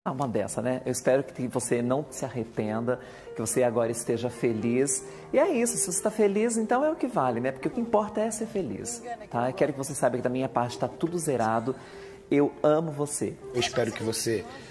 Uma dessa, né? Eu espero que você não se arrependa, que você agora esteja feliz. E é isso, se você está feliz, então é o que vale, né? Porque o que importa é ser feliz, tá? Eu quero que você saiba que da minha parte está tudo zerado. Eu amo você. Eu espero que você